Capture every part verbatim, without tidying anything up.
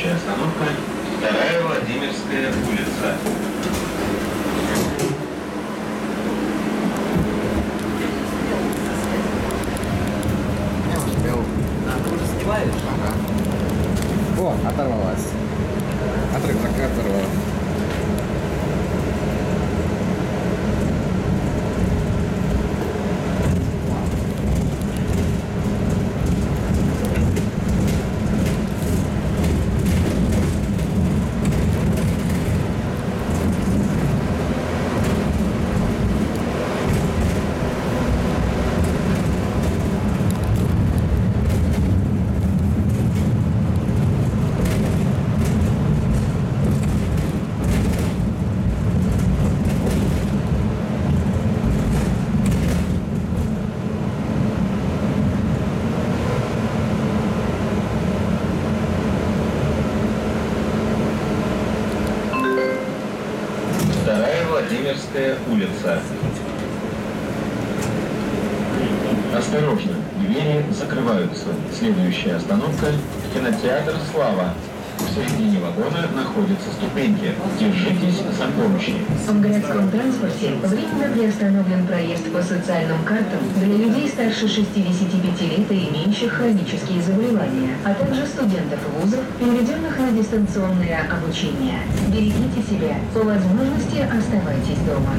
Следующая остановка – Вторая Владимирская улица. Я успел. А, ты уже снимаешь? Ага. О, оторвалась. От рюкзака оторвалась. Вторая Владимирская улица. Осторожно, двери закрываются. Следующая остановка – кинотеатр «Слава». В середине вагона находятся ступеньки. Держитесь за поручни. В городском транспорте временно приостановлен проезд по социальным картам для людей старше шестидесяти пяти лет и имеющих хронические заболевания, а также студентов вузов, переведенных на дистанционное обучение. Берегите себя. По возможности оставайтесь дома.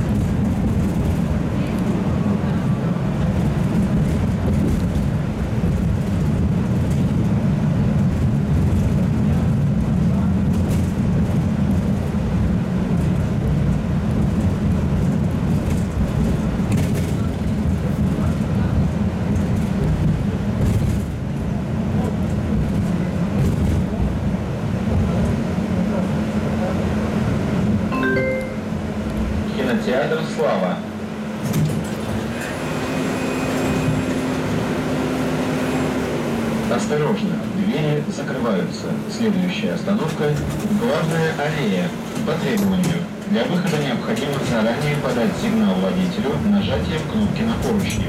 Кинотеатр «Слава». Осторожно, двери закрываются. Следующая остановка – главная аллея. По требованию. Для выхода необходимо заранее подать сигнал водителю нажатием кнопки на поручни.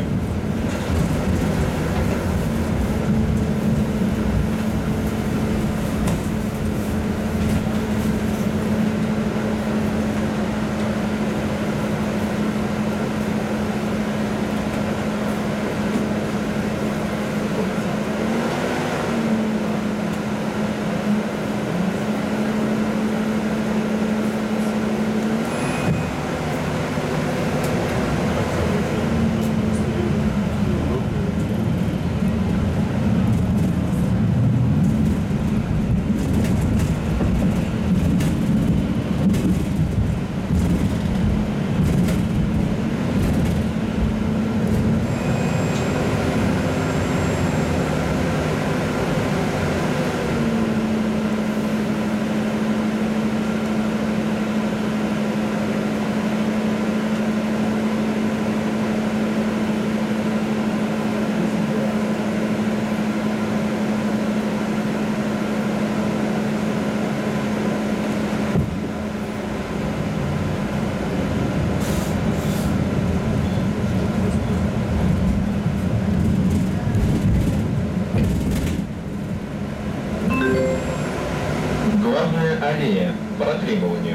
Главная аллея. По требованию.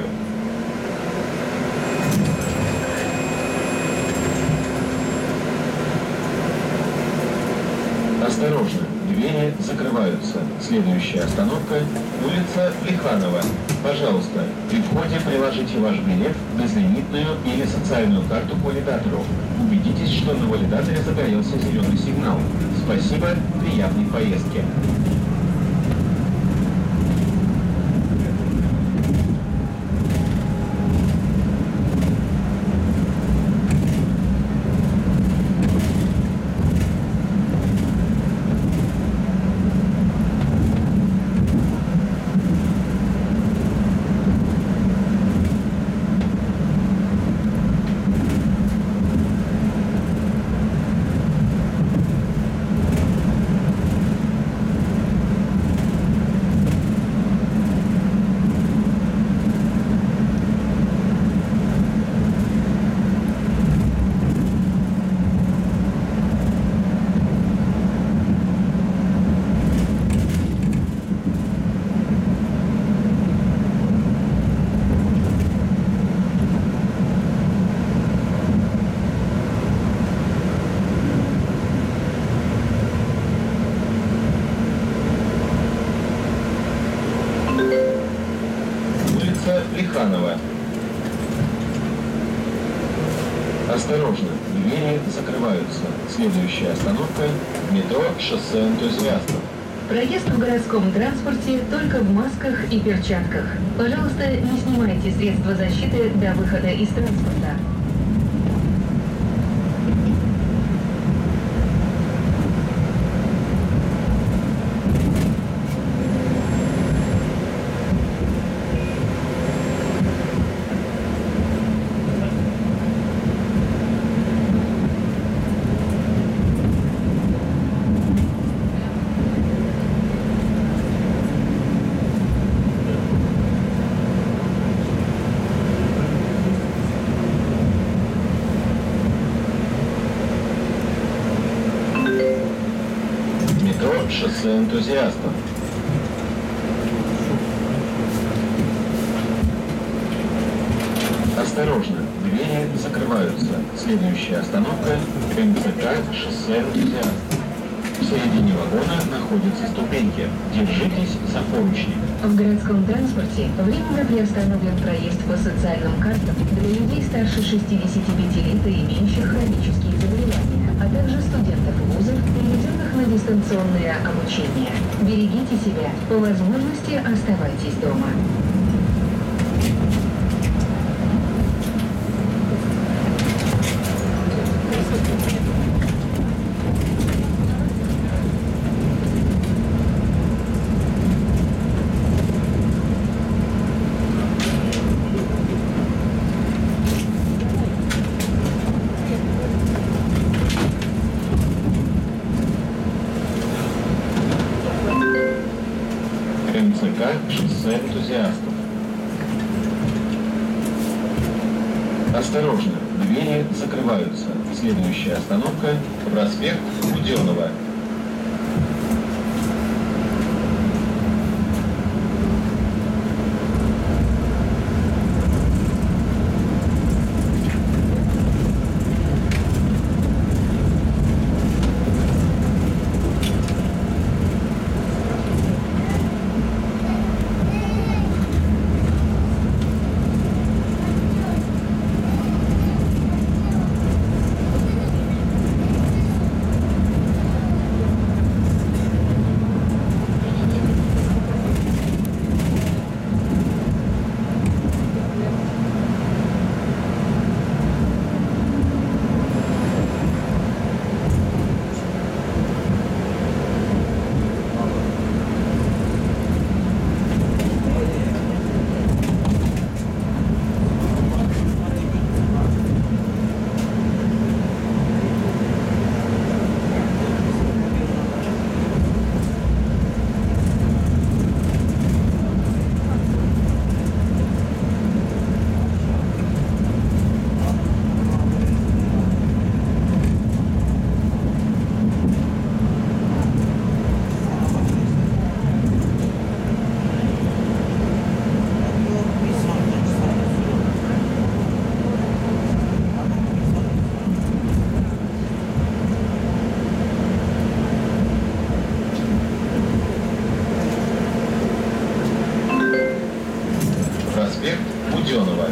Осторожно, двери закрываются. Следующая остановка – улица Плеханова. Пожалуйста, при входе приложите ваш билет, безлимитную или социальную карту к валидатору. Убедитесь, что на валидаторе загорелся зеленый сигнал. Спасибо, приятной поездки. Плеханова. Осторожно, двери закрываются. Следующая остановка – метро «Шоссе энтузиастов». Проезд в городском транспорте только в масках и перчатках. Пожалуйста, не снимайте средства защиты до выхода из транспорта. «Шоссе энтузиастов». Осторожно, двери закрываются. Следующая остановка – эм цэ ка «Шоссе энтузиастов». В середине вагона находятся ступеньки. Держитесь за поручни. В городском транспорте временно приостановлен проезд по социальным картам для людей старше шестидесяти пяти лет и имеющих хронические заболевания, а также студентов вузов, переведенных на дистанционное обучение. Берегите себя. По возможности оставайтесь дома. эм цэ ка «Шоссе энтузиастов». Осторожно, двери закрываются. Следующая остановка – проспект Буденова. Проспект Буденова.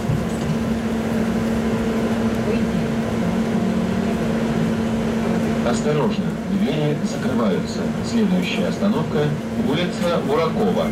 Осторожно, двери закрываются. Следующая остановка – улица Буракова.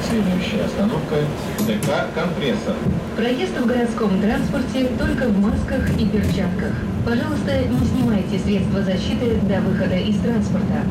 Следующая остановка – ДК «Компрессор». Проезд в городском транспорте только в масках и перчатках. Пожалуйста, не снимайте средства защиты до выхода из транспорта.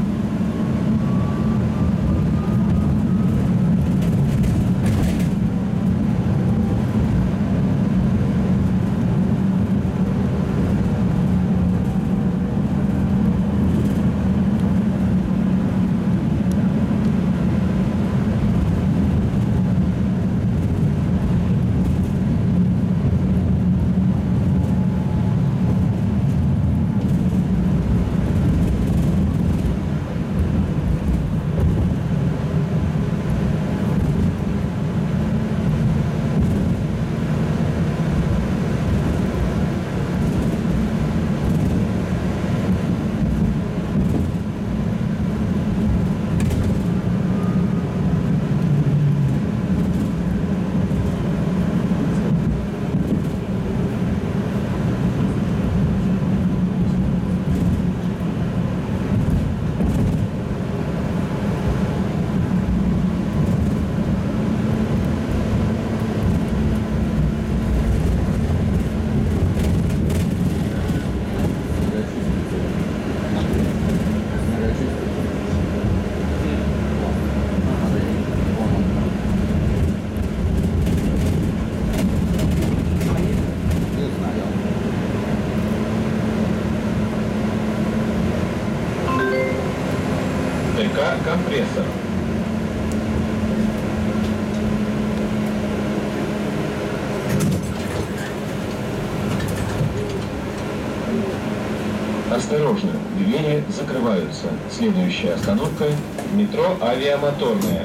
ДК «Компрессор». Осторожно, двери закрываются. Следующая остановка – метро «Авиамоторная».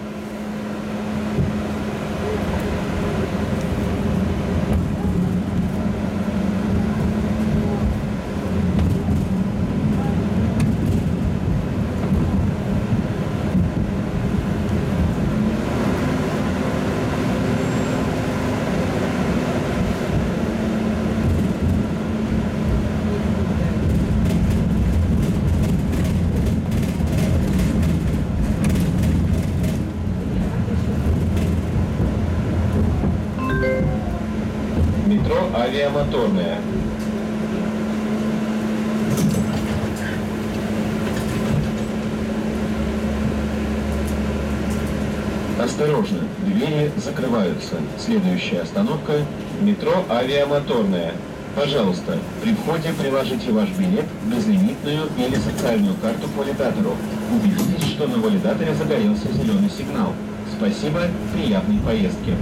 Метро «Авиамоторная». Осторожно, двери закрываются. Следующая остановка – метро «Авиамоторная». Пожалуйста, при входе приложите ваш билет, безлимитную или социальную карту к валидатору. Убедитесь, что на валидаторе загорелся зеленый сигнал. Спасибо, приятной поездки.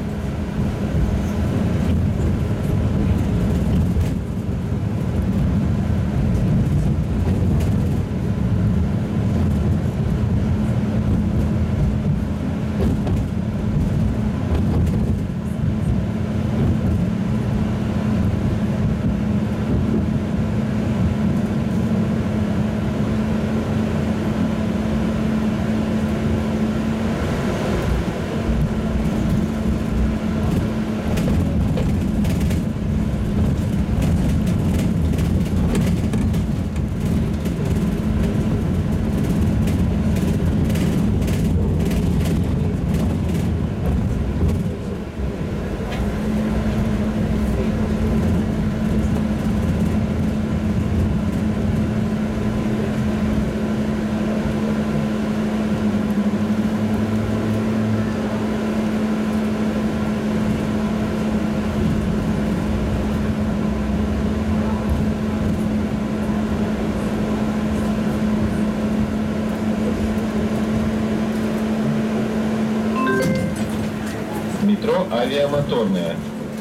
Метро «Авиамоторная».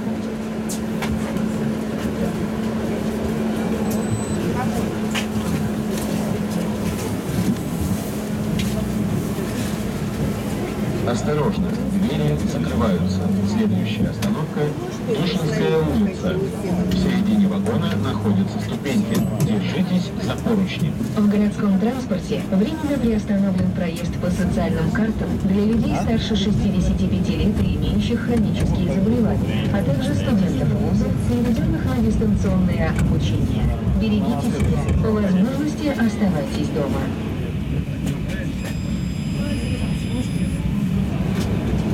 Осторожно, двери закрываются. Следующая остановка – Тушинская улица. В середине вагона находятся ступеньки. Держитесь за поручни. В городском транспорте временно приостановлен проезд по социальным картам для людей старше шестидесяти пяти лет и имеющих хронические заболевания, а также студентов вузов, переведенных на дистанционное обучение. Берегите себя. По возможности оставайтесь дома.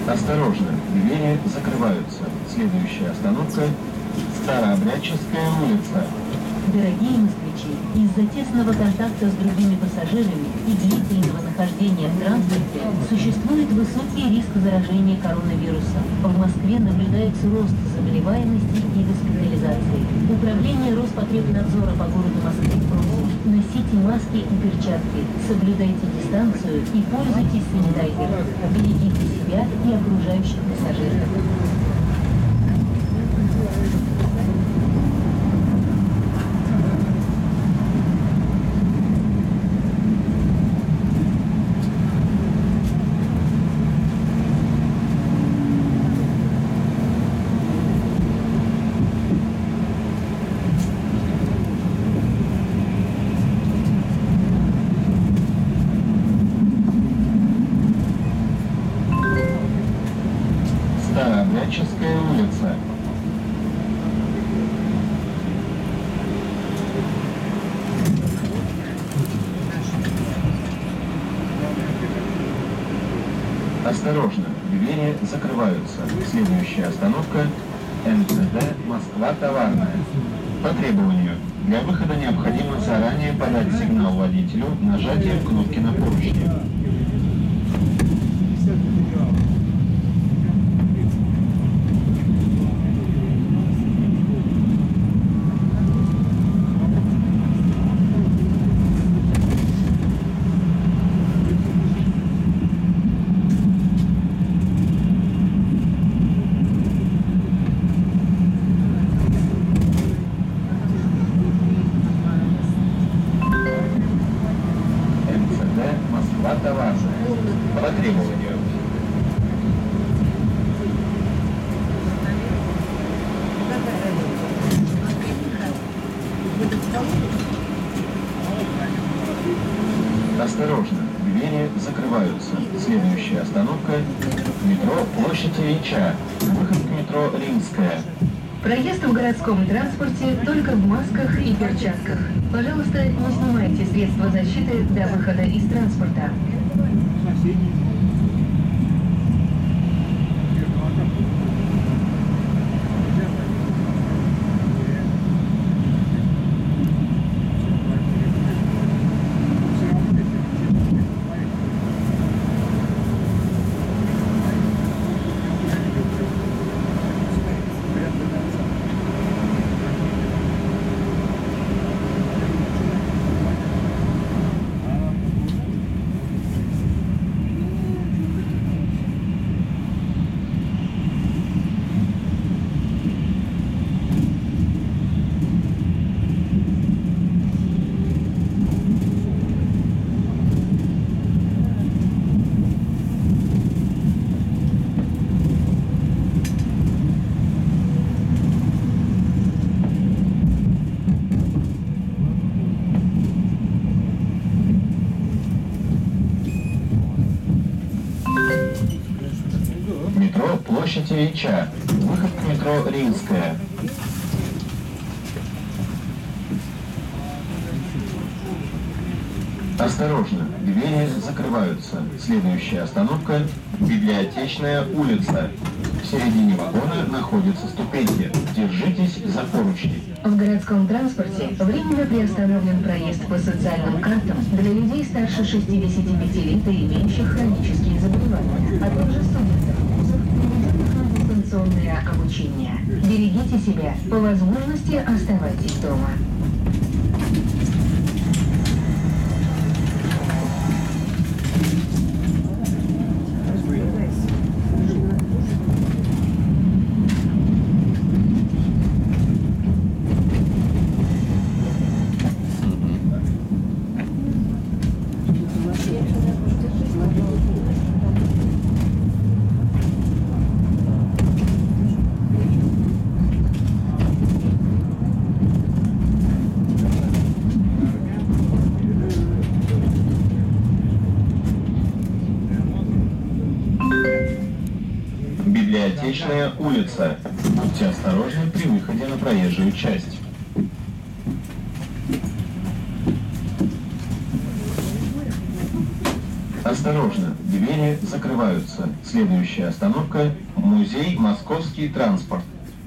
Осторожно, двери закрываются. Следующая остановка – Старообрядческая улица. Дорогие москвичи, из-за тесного контакта с другими пассажирами и длительного нахождения в транспорте существует высокий риск заражения коронавирусом. В Москве наблюдается рост заболеваемости и госпитализации. Управление Роспотребнадзора по городу Москве просит: носите маски и перчатки, соблюдайте дистанцию и пользуйтесь санитайзером. Берегите себя и окружающих пассажиров. Старообрядческая улица. Осторожно, двери закрываются. Следующая остановка – эн цэ дэ Москва товарная. По требованию, для выхода необходимо заранее подать сигнал водителю нажатием кнопки на поручне. эн цэ дэ Москва товарная. По требованию. Осторожно, двери закрываются. Следующая остановка – метро Площадь Ильича. Выход к метро Римская. Проезд в городском транспорте только в масках и перчатках. Пожалуйста, не снимайте средства защиты до выхода из транспорта. Метро Площадь Ильича. Выход к метро Римская. Осторожно, двери закрываются. Следующая остановка – Библиотечная улица. В середине вагона находятся ступеньки. Держитесь за поручни. В городском транспорте временно приостановлен проезд по социальным картам для людей старше шестидесяти пяти лет и имеющих хронические заболевания, а также студентов вузов, переведенных на дистанционное обучение. Берегите себя, по возможности оставайтесь дома. Библиотечная улица. Будьте осторожны при выходе на проезжую часть. Осторожно, двери закрываются. Следующая остановка – музей «Московский транспорт».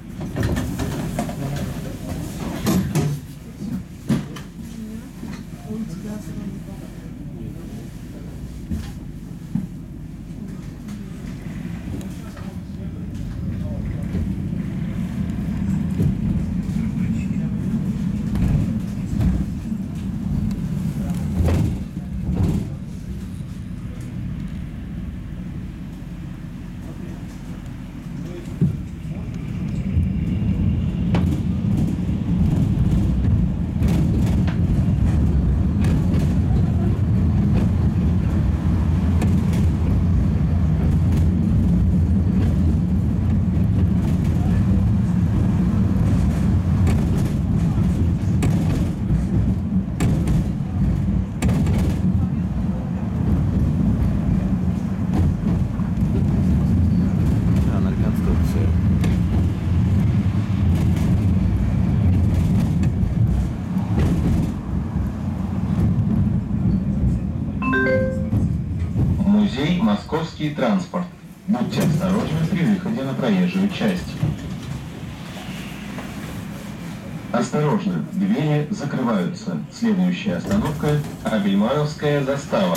А, на реконструкцию. Музей «Московский транспорт». Будьте осторожны при выходе на проезжую часть. Осторожно, двери закрываются. Следующая остановка – Абельмановская застава.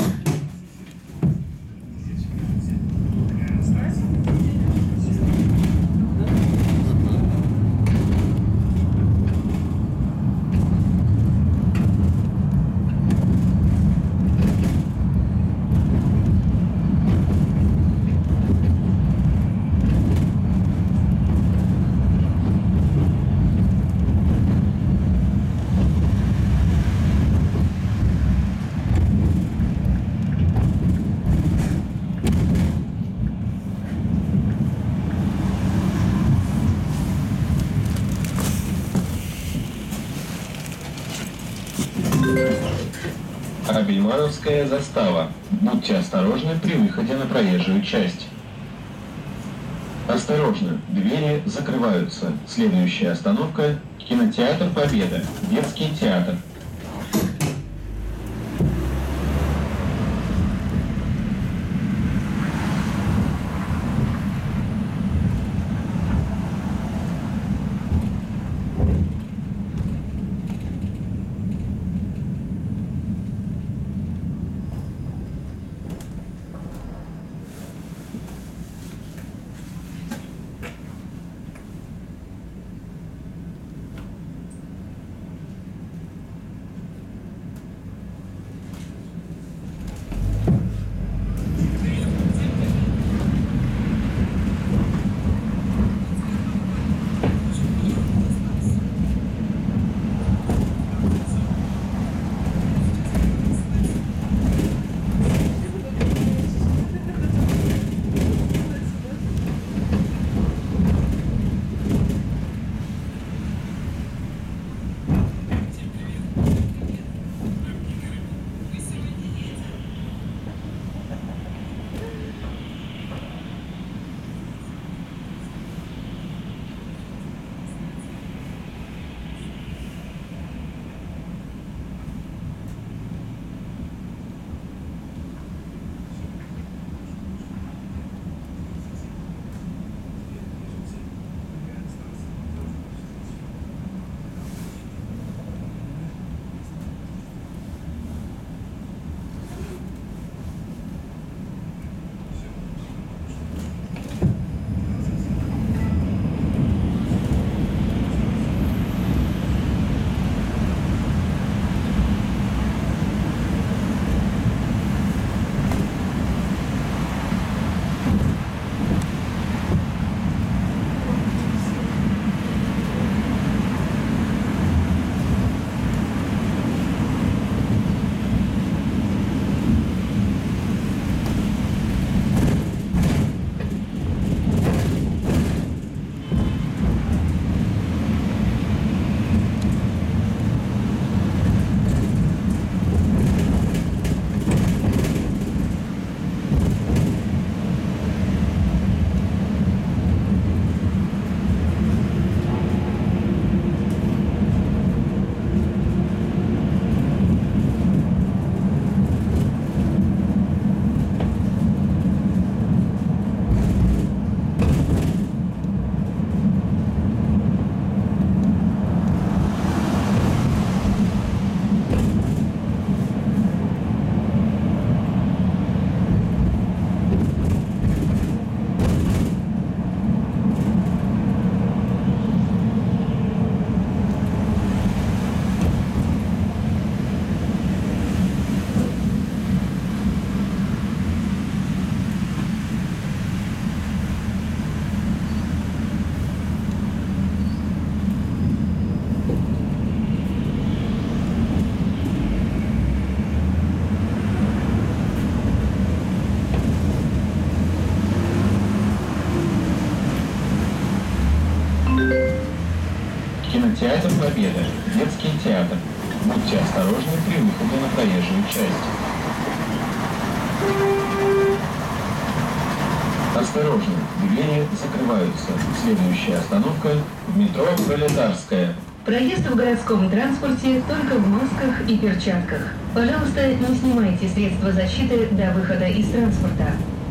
Абельмановская застава. Будьте осторожны при выходе на проезжую часть. Осторожно, двери закрываются. Следующая остановка – кинотеатр «Победа», детский театр. Кинотеатр Победа, детский театр. Будьте осторожны при выходе на проезжую часть. Осторожно, двери закрываются. Следующая остановка – метро Пролетарская. Проезд в городском транспорте только в масках и перчатках. Пожалуйста, не снимайте средства защиты до выхода из транспорта.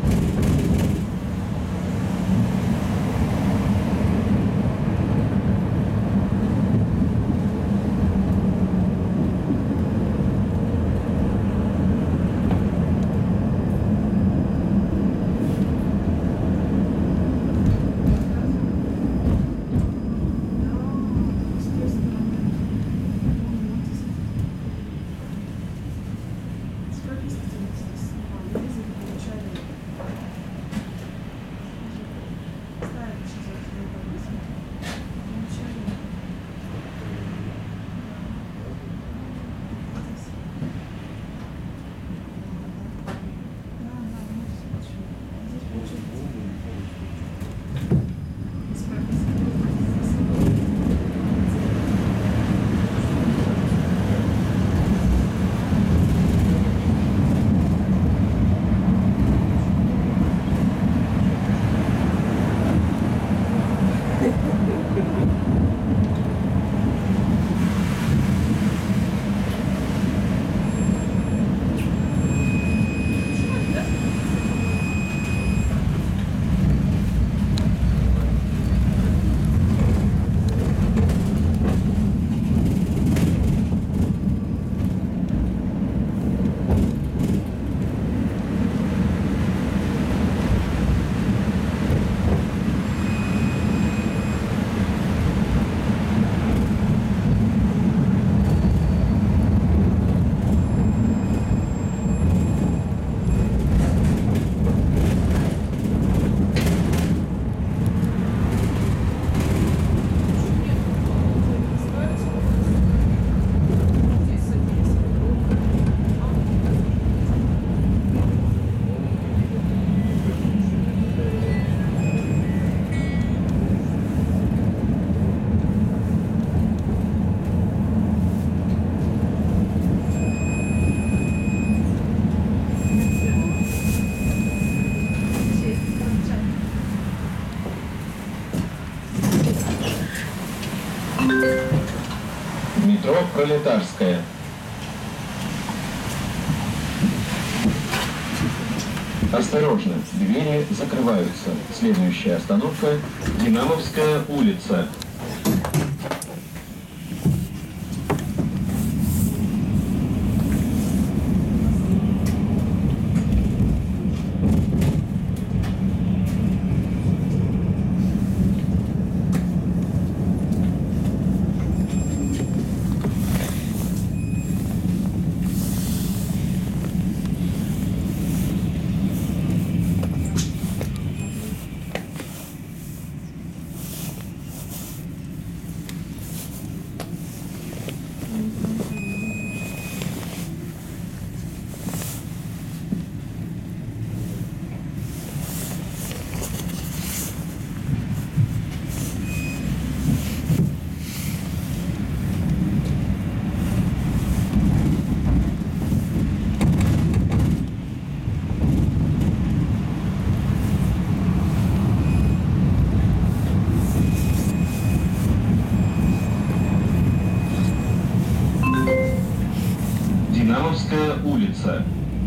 Метро Пролетарская. Осторожно, двери закрываются. Следующая остановка – Динамовская улица. Динамовская улица.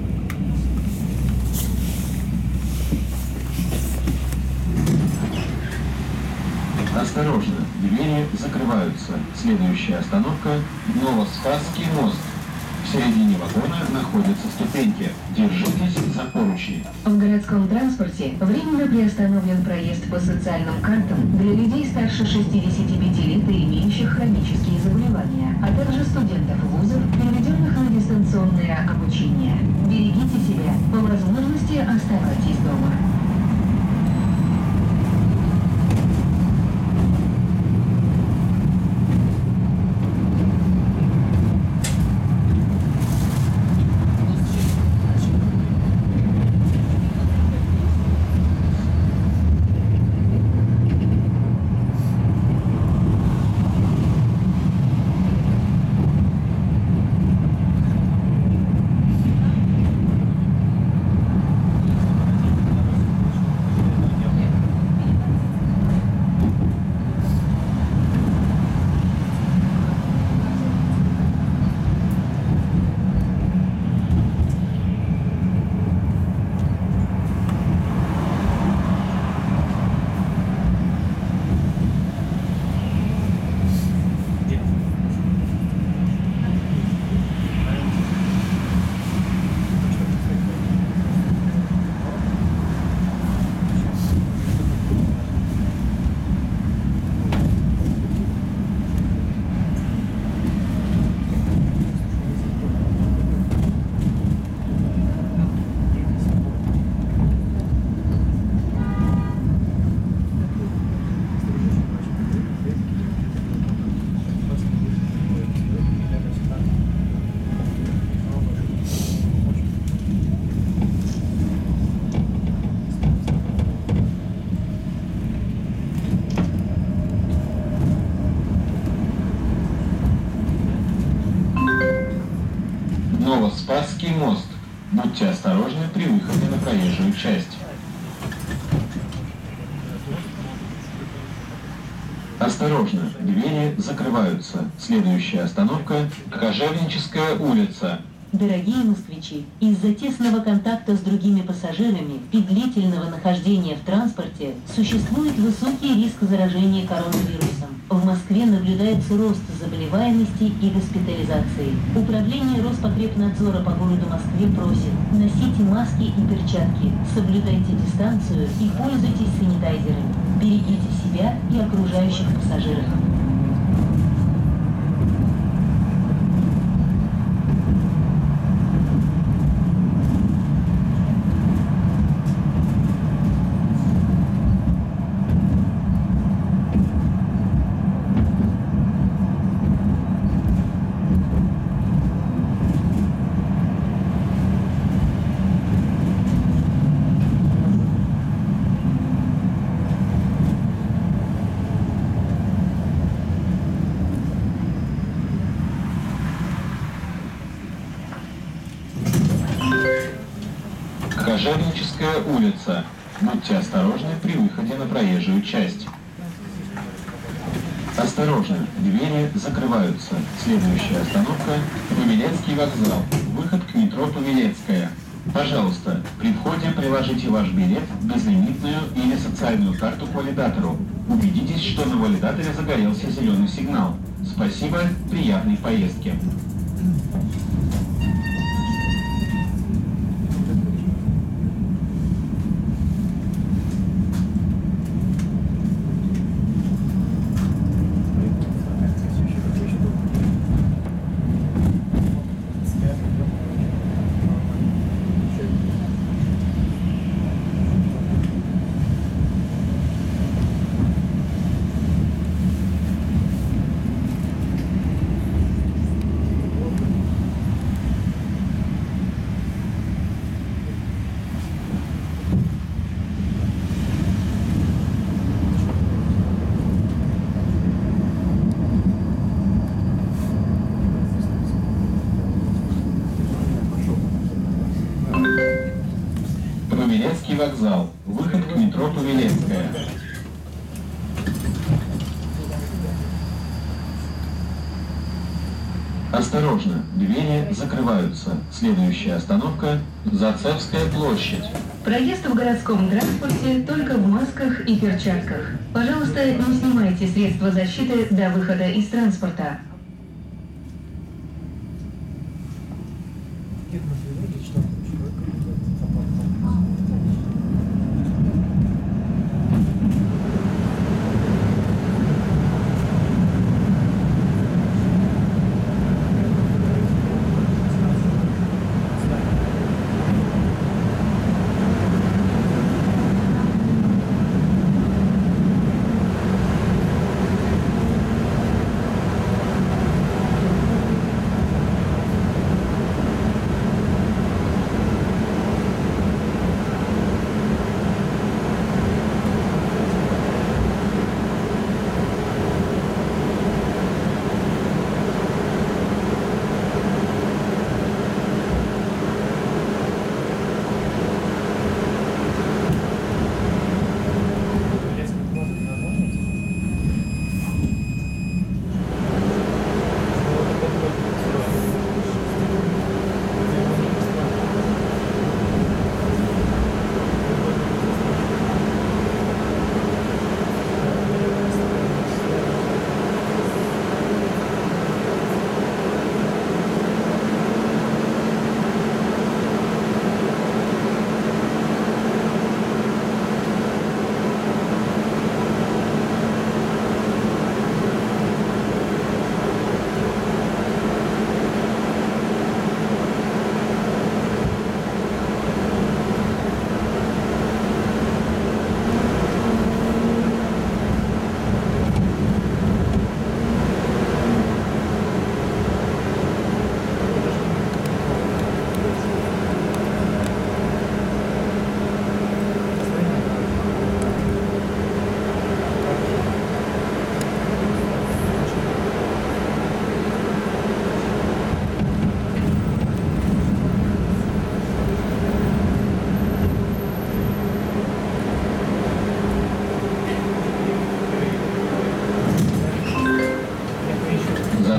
Осторожно, двери закрываются. Следующая остановка – Новоспасский мост. В середине вагона находятся ступеньки. Держитесь за поручни. В городском транспорте временно приостановлен проезд по социальным картам для людей старше шестидесяти пяти лет и имеющих хронические заболевания, а также студентов вузов, переведенных на дистанционное обучение. Берегите себя, по возможности оставайтесь дома. Спасский мост. Будьте осторожны при выходе на проезжую часть. Осторожно, двери закрываются. Следующая остановка – Кожевническая улица. Дорогие москвичи, из-за тесного контакта с другими пассажирами и длительного нахождения в транспорте существует высокий риск заражения коронавирусом. В Москве наблюдается рост заболеваемости и госпитализации. Управление Роспотребнадзора по городу Москве просит: носите маски и перчатки, соблюдайте дистанцию и пользуйтесь санитайзерами. Берегите себя и окружающих пассажиров. Кожевническая улица. Будьте осторожны при выходе на проезжую часть. Осторожно, двери закрываются. Следующая остановка – Павелецкий вокзал. Выход к метро Павелецкая. Пожалуйста, при входе приложите ваш билет, безлимитную или социальную карту к валидатору. Убедитесь, что на валидаторе загорелся зеленый сигнал. Спасибо, приятной поездки. Павелецкий вокзал. Выход к метро Павелецкая. Осторожно, двери закрываются. Следующая остановка – Зацепская площадь. Проезд в городском транспорте только в масках и перчатках. Пожалуйста, не снимайте средства защиты до выхода из транспорта.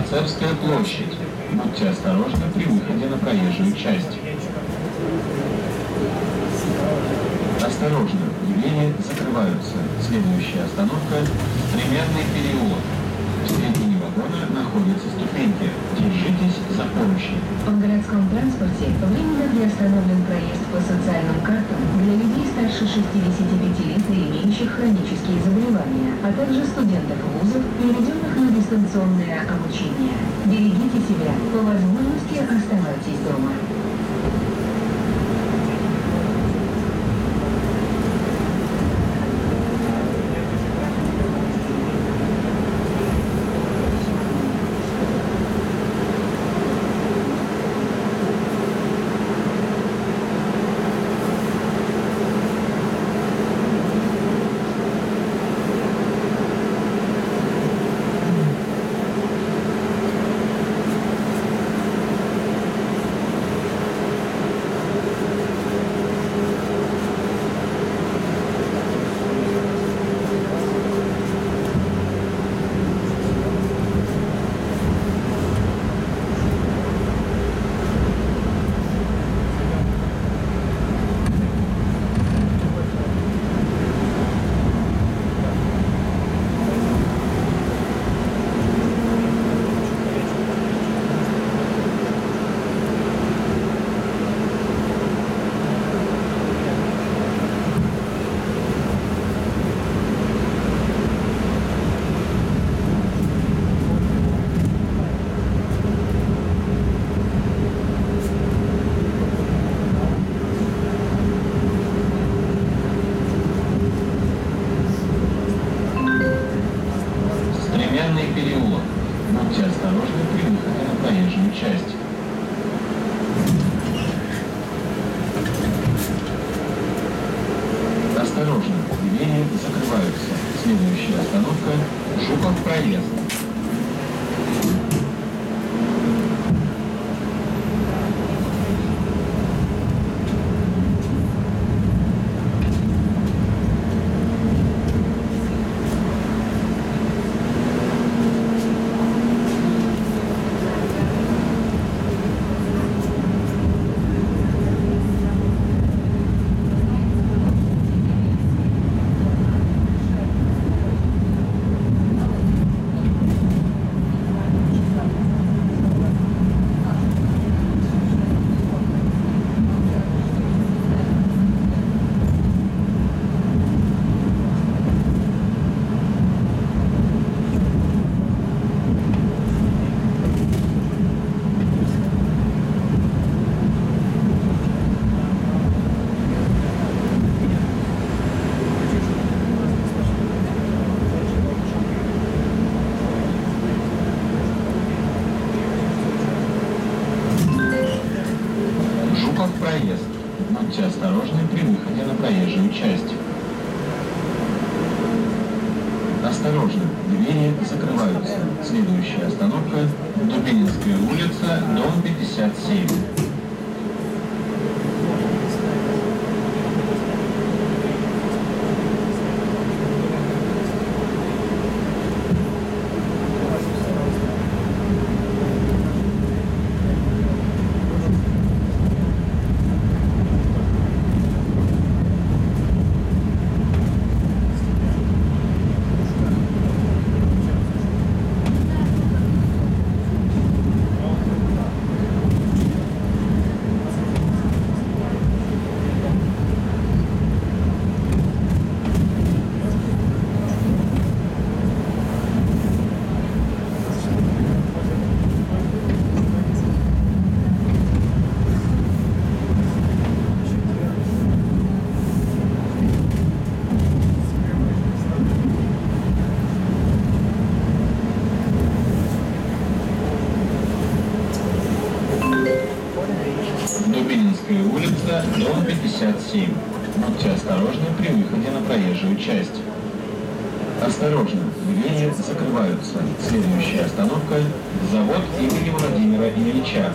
Офицерская площадь. Будьте осторожны при выходе на проезжую часть. Осторожно, двери закрываются. Следующая остановка – Стремянный переулок. В середине вагона находятся ступеньки. Держитесь за поручни. В городском транспорте временно приостановлен проезд по социальным картам для людей старше шестидесяти пяти лет и имеющих хронические заболевания, а также студентов вузов, переведенных на дистанционное обучение. Берегите себя. По возможности оставайтесь дома. Переулок. Будьте осторожны при выходе на проезжую часть. Осторожно, двери закрываются. Следующая остановка – Жуков проезд. Проезд. Будьте осторожны при выходе на проезжую часть. Осторожно, двери закрываются. Следующая остановка – Дубининская улица, дом пятьдесят семь. Дубининская улица, дом пятьдесят семь. Будьте осторожны при выходе на проезжую часть. Осторожно, двери закрываются. Следующая остановка – завод имени Владимира Ильича.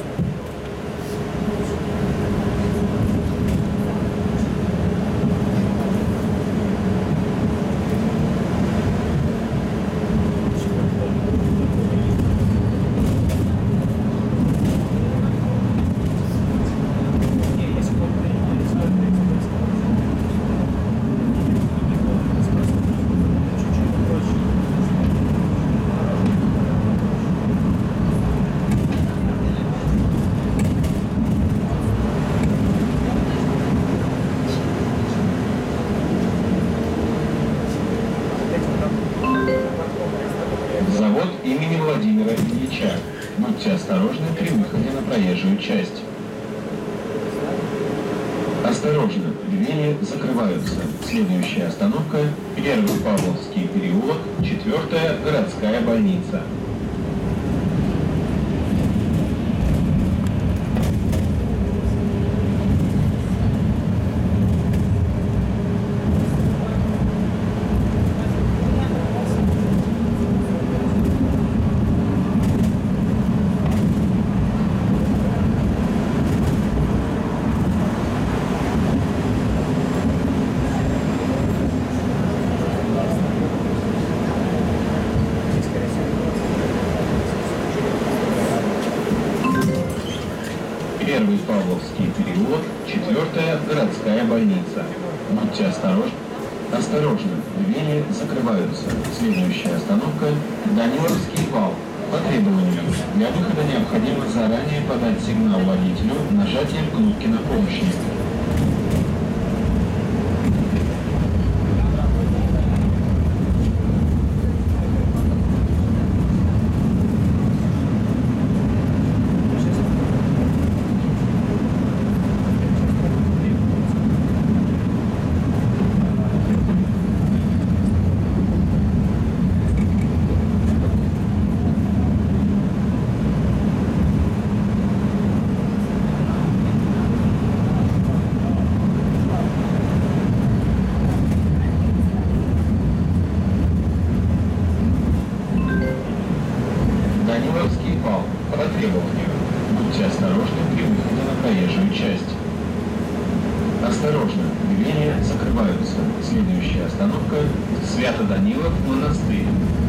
имени Владимира Ильича. Будьте осторожны при выходе на проезжую часть. Осторожно, двери закрываются. Следующая остановка – Первый Павловский переулок, четвертая городская больница. Первый Павловский переулок, четвертая городская больница. Будьте осторожны. Осторожно, двери закрываются. Следующая остановка – Даниловский вал. По требованию, для выхода необходимо заранее подать сигнал водителю нажатием кнопки на поручни. Даниловский вал. По требованию. Будьте осторожны при выходе на проезжую часть. Осторожно, двери закрываются. Следующая остановка – Свято-Данилов монастырь.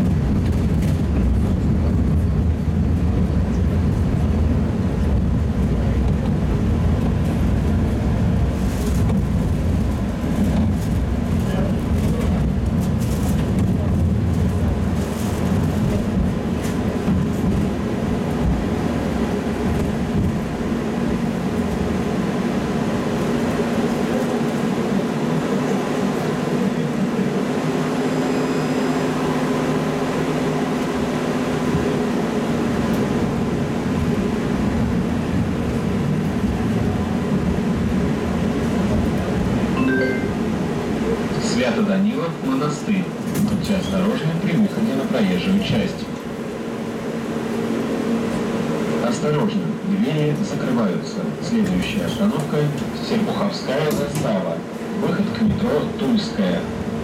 Свято-Данилов монастырь. Будьте осторожны при выходе на проезжую часть. Осторожно, двери закрываются. Следующая остановка – Серпуховская застава. Выход к метро Тульская.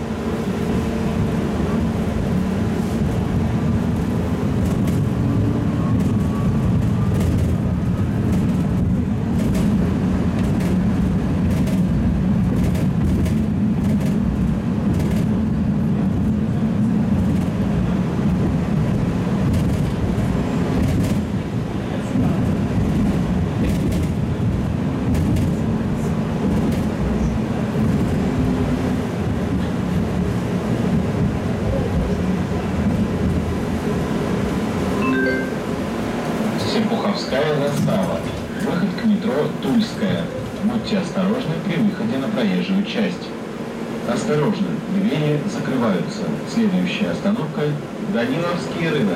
Серпуховская застава. Выход к метро Тульская. Будьте осторожны при выходе на проезжую часть. Осторожно, двери закрываются. Следующая остановка – Даниловский рынок.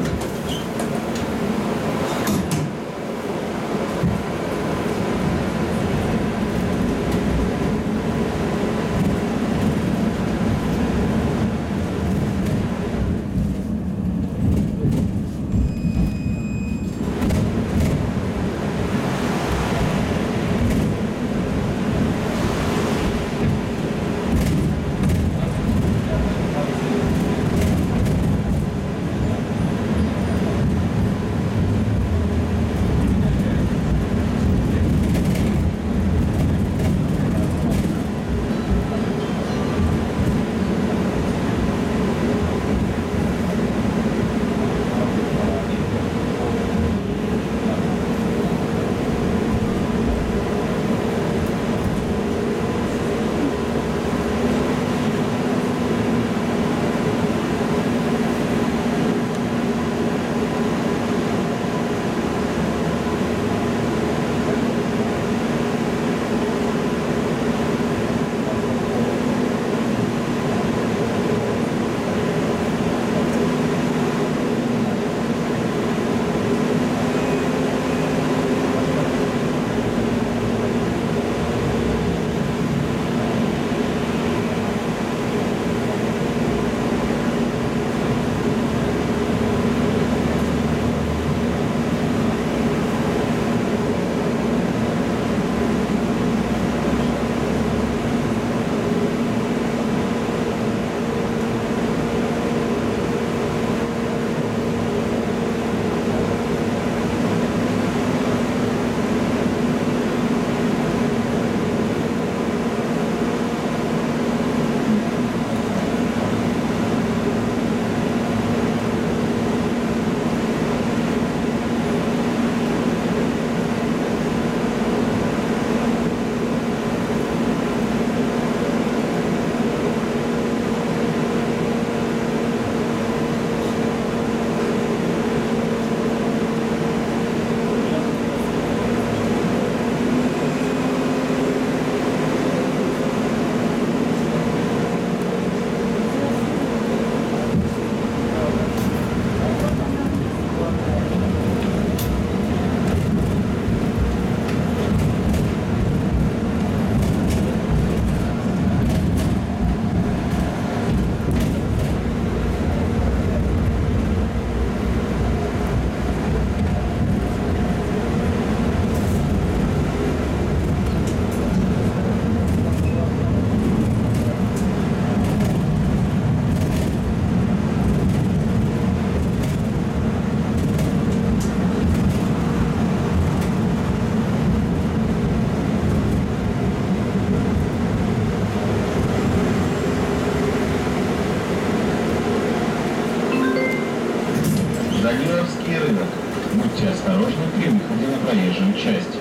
Даниловский рынок. Будьте осторожны при выходе на проезжую часть.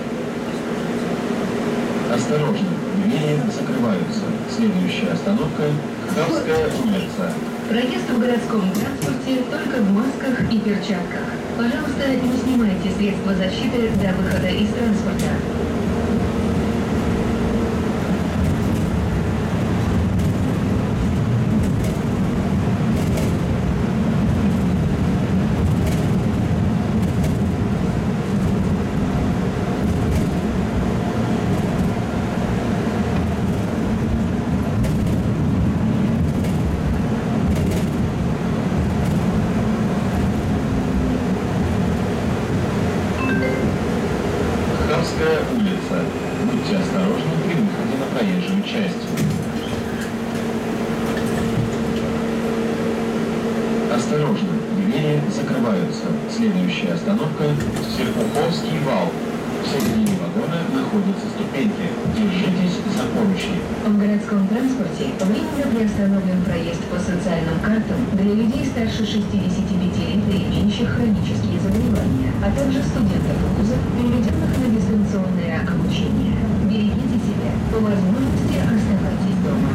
Осторожно, двери закрываются. Следующая остановка – Хавская улица. Проезд в городском транспорте только в масках и перчатках. Пожалуйста, не снимайте средства защиты до выхода из транспорта. Хавская улица. Будьте осторожны при выходе на проезжую часть. Осторожно, двери закрываются. Следующая остановка – Серпуховский вал. В середине вагона находятся ступеньки. Держитесь за поручни. В городском транспорте временно приостановлен проезд по социальным картам для людей старше шестидесяти пяти лет и имеющих хронические заболевания, а также студентов вузов, переведенных на дистанционное обучение. Берегите себя, по возможности оставайтесь дома.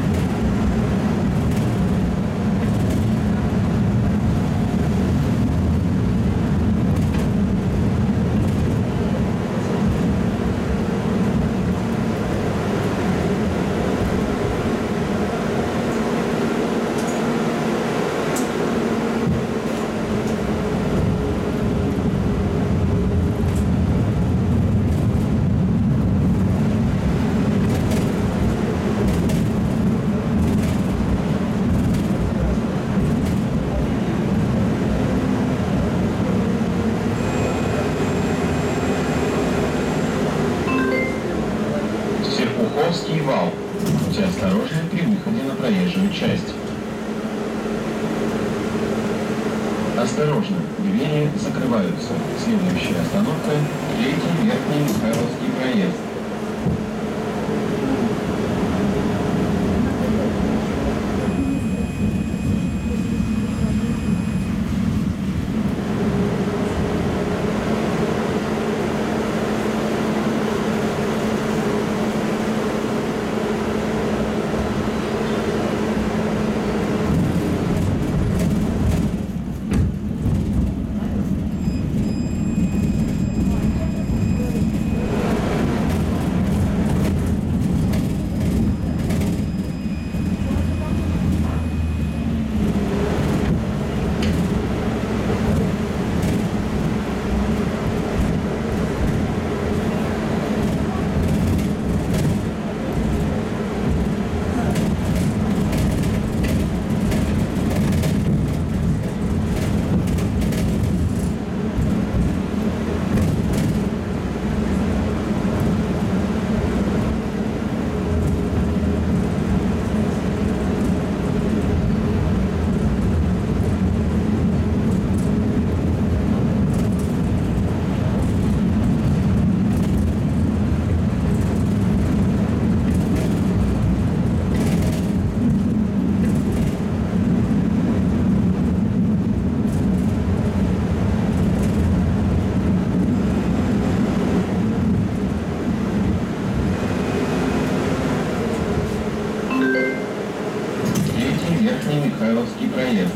Серпуховский вал. Будьте осторожны при выходе на проезжую часть. Осторожно, двери закрываются. Следующая остановка – Третий Верхний Михайловский проезд. Верхний Михайловский проезд.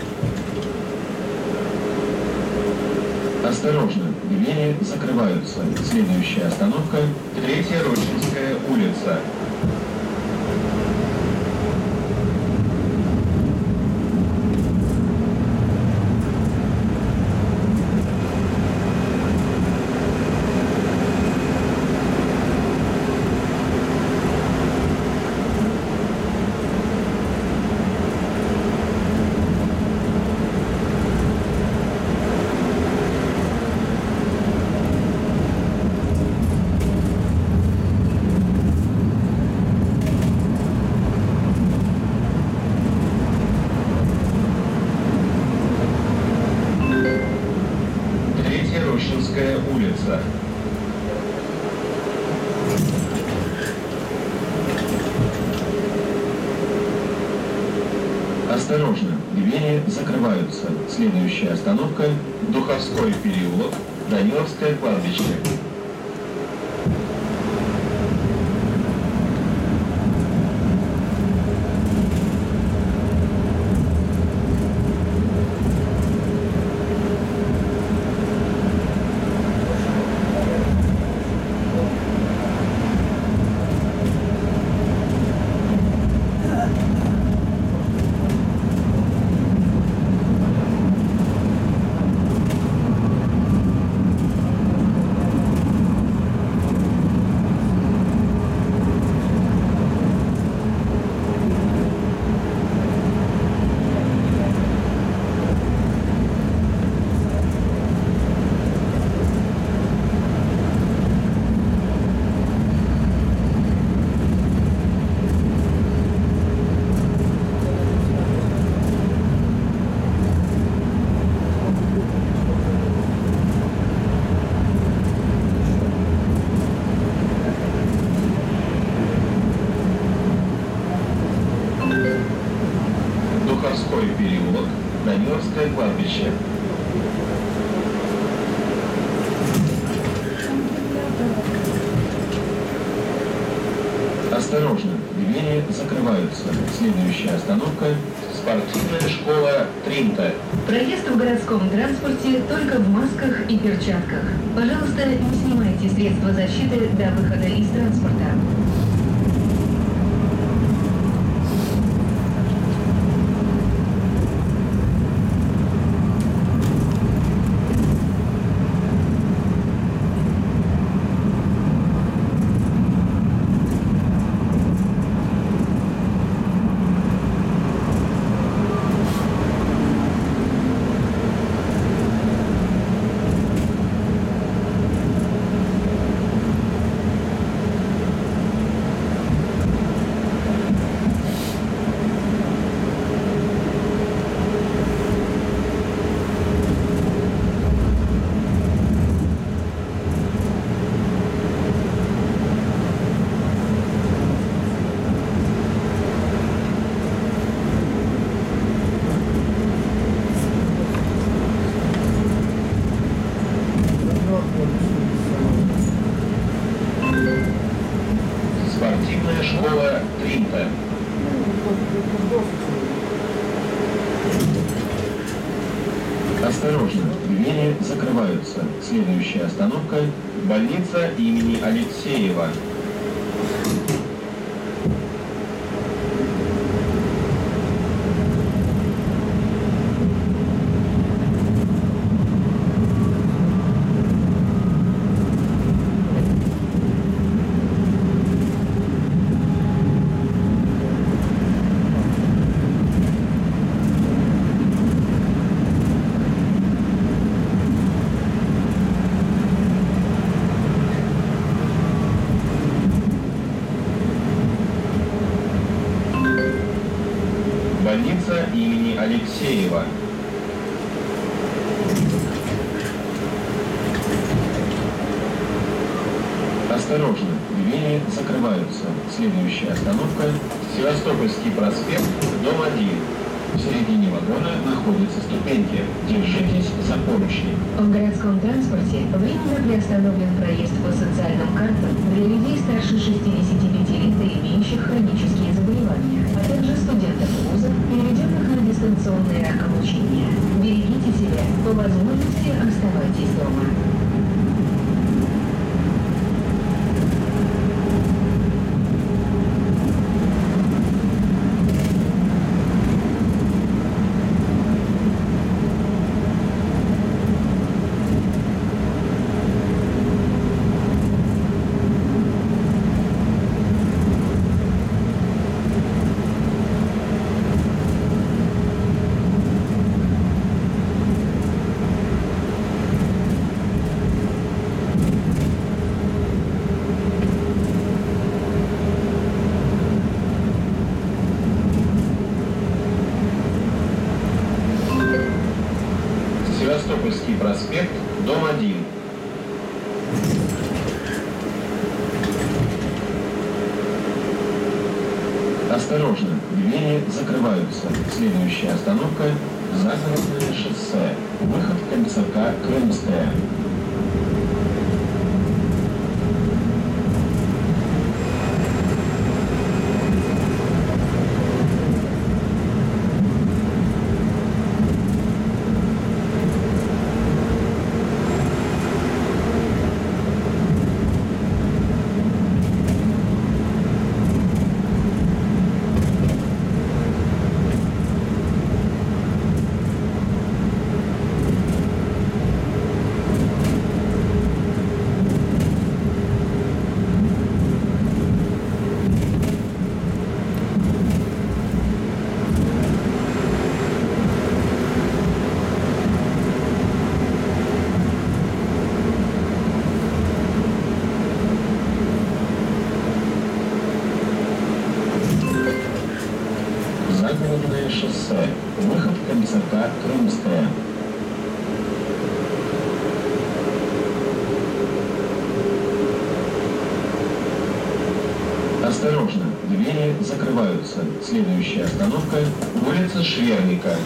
Осторожно, двери закрываются. Следующая остановка – Третья Рощинская улица. Рощинская улица. Осторожно, двери Двери закрываются. Следующая остановка – Духовской переулок, Даниловское кладбище. Духовской переулок, Даниловское кладбище. Осторожно, двери закрываются. Следующая остановка – спортивная школа Тринта. Проезд в городском транспорте только в масках и перчатках. Пожалуйста, не снимайте средства защиты до выхода из транспорта. Спортивная школа Тринта. Осторожно, двери закрываются. Следующая остановка – больница имени Алексеева. Больница имени Алексеева. Осторожно, двери закрываются. Следующая остановка – Севастопольский проспект, дом один. В середине вагона находятся ступеньки. Держитесь за поручни. В городском транспорте временно приостановлен проезд по социальным картам для людей старше шестидесяти пяти лет и имеющих хронические заболевания, а также студентов вузов, переведенных на дистанционное обучение. Берегите себя, по возможности оставайтесь дома. Севастопольский проспект, дом один. Осторожно, двери закрываются. Следующая остановка – Загородное шоссе. Выход к эм цэ ка «Крымская». Загородное шоссе. Выход к эм цэ ка «Крымская». Осторожно, двери закрываются. Следующая остановка – улица Шверника.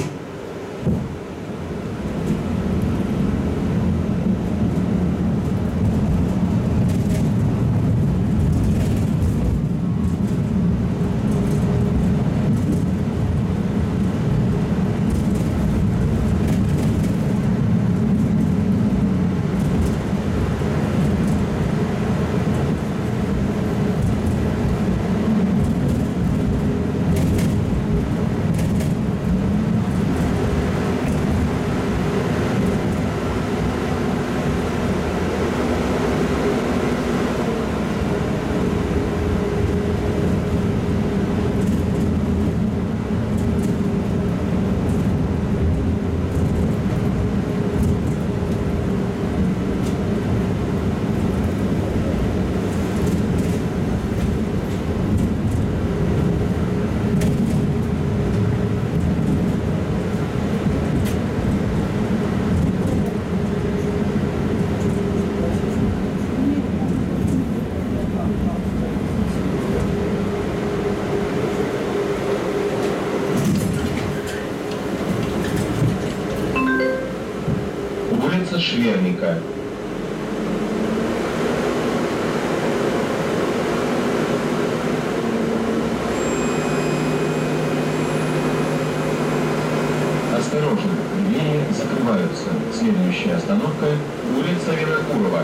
Улица Шверника. Осторожно, двери закрываются. Следующая остановка – улица Винокурова.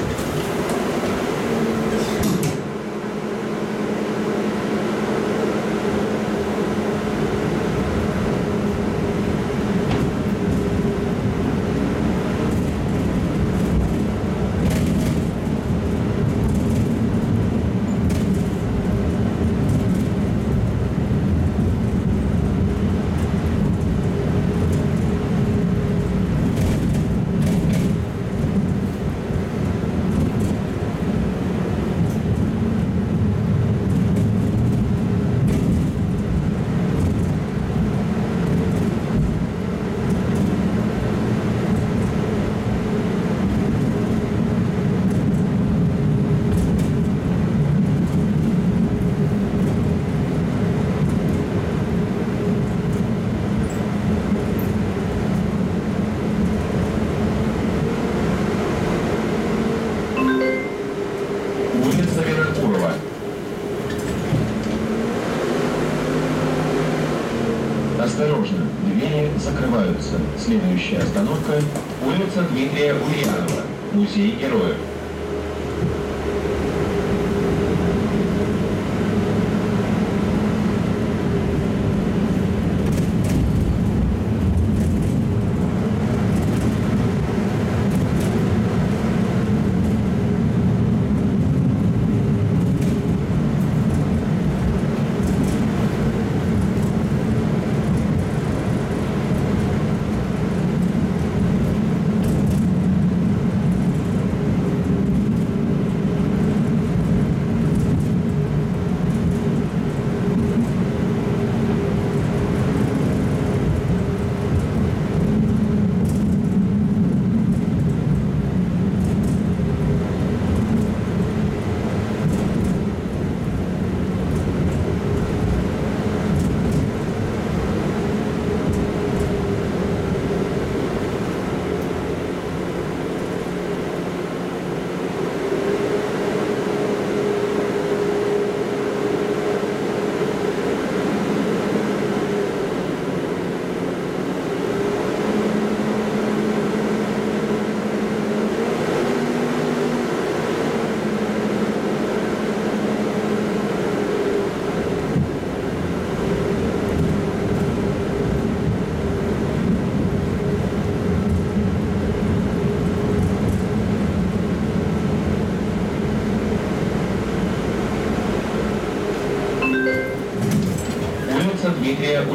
Осторожно, двери закрываются. Следующая остановка – улица Дмитрия Ульянова, музей героев.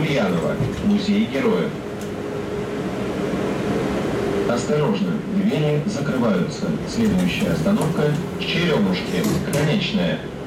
Ульянова, музей героев. Осторожно, двери закрываются. Следующая остановка – Черемушки, Конечная.